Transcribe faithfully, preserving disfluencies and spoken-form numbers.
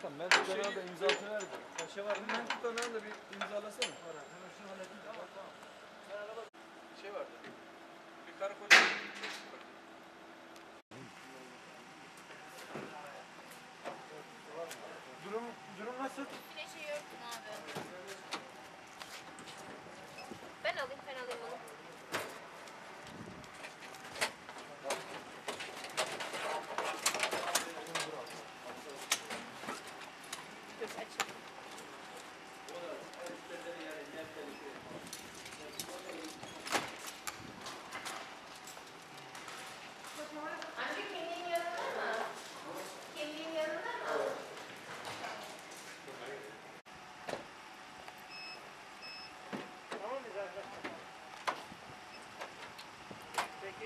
Tamam, ben tutanağı da imzasını verdim. Kaşe var mı? Ben tutanağı da bir imzalasana. Var abi. Hemen şunu halledeyim. Tamam tamam. Sen araba... Şey vardı. Bir karı koca. Durum, durum nasıl? Güneşi yoktum abi. Ben alayım, ben alayım onu. Dur açayım. Amca kimliğin yanında mı? Kimliğin yanında mı? Tamam mıyız arkadaşlar? Peki.